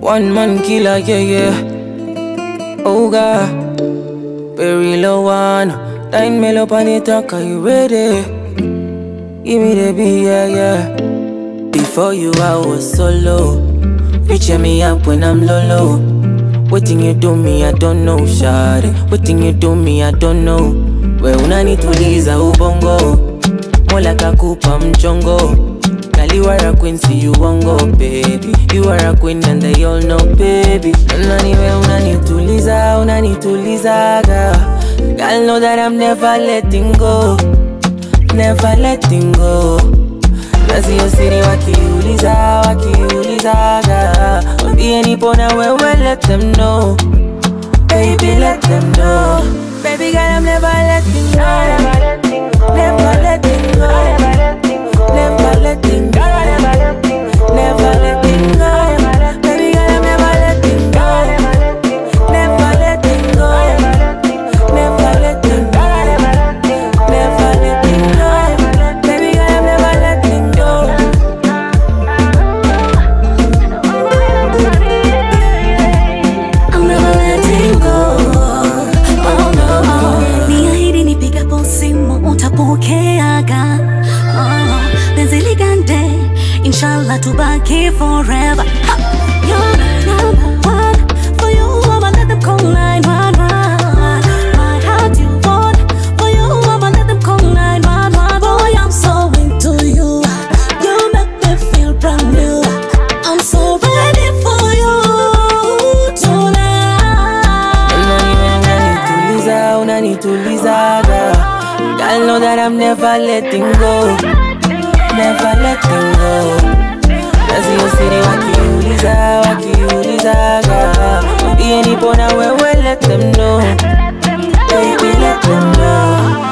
One man killer, yeah, yeah. Oh God, Beryl Owano, Dynmelow on the talk, are you ready? Give me the beat, yeah, yeah. Before you I was solo, you cheer me up when I'm low. What thing you do me, I don't know, shawty. What thing you do me, I don't know. We unanituliza ubongo, mola kakupa mchongo. Girl, you are a queen, see you won't go, baby. You are a queen and they all know, baby. Anyway, unanituliza, girl. Girl, know that I'm never letting go, never letting go. Nasi yo siri wakiuliza, girl. Wambie nipo na wewe, let them know, baby, let them know. Baby girl, I'm never letting go, never letting go, never letting go, never letting go, never letting go. Baby girl, I'm never letting go, never letting go, never letting go, never letting go. Baby girl, I'm never letting go. I'm never letting go. Oh no. Niahidi nipigapo simu utapokeaga. Penzi ligande, inshallah tubaki forever. You're number one. For you, I'ma let them call 911. My heart you want. For you, I'ma let them call 911. Boy, I'm so into you. You make me feel brand new. I'm so ready for you tonight. Unanituliza, girl. Girl, know that I'm never letting go, never letting go. Nasi yo siri wakiuliza, girl. Wambie nipo na wewe, let them know, baby, let them know.